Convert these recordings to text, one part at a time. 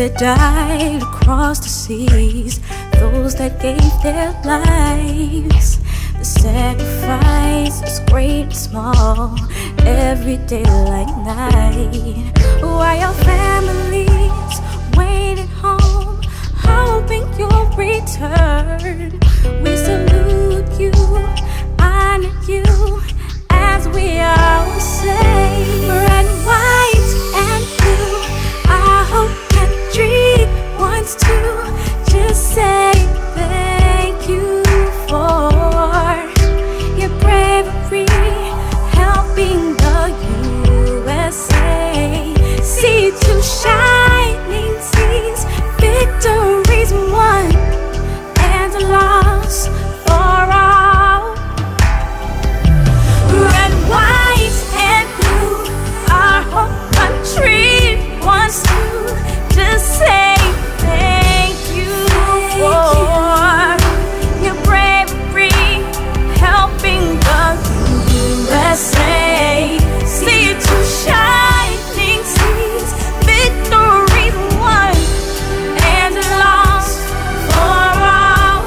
that died across the seas, those that gave their lives. The sacrifices, great and small, every day like night. While your families waiting home, hoping you'll return, we salute you, honor you, as we always say. Red, white, and blue, our whole country wants to just say thank you for your bravery, helping the USA see to shining seas, victories won and a loss for all. Red, white, and blue, our whole country wants to just say thank you for your bravery, helping the USA see to shining seas, victories won and lost for all.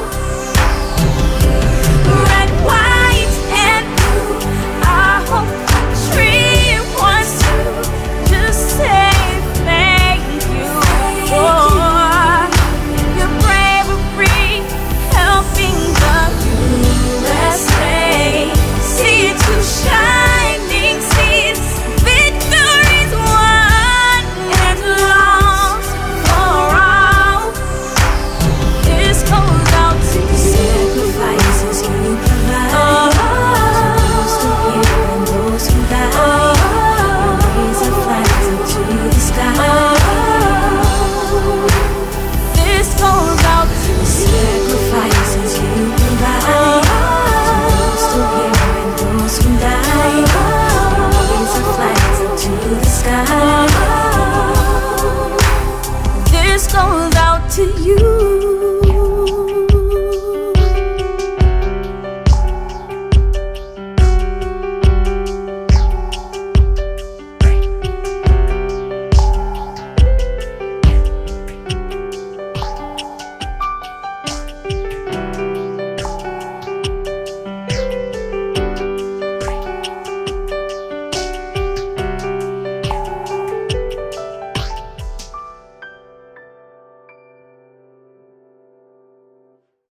Red, white, and blue, our whole country wants to just say thank you for your bravery, helping the USA see to shining seas, victories won and lost for all. This goes out to the sacrifices you provide, those who give and those who die. Raise our flags up to the sky. This goes out to the sacrifices you provide, those who give and those who die. Raise our flags up to the sky. This goes out to you.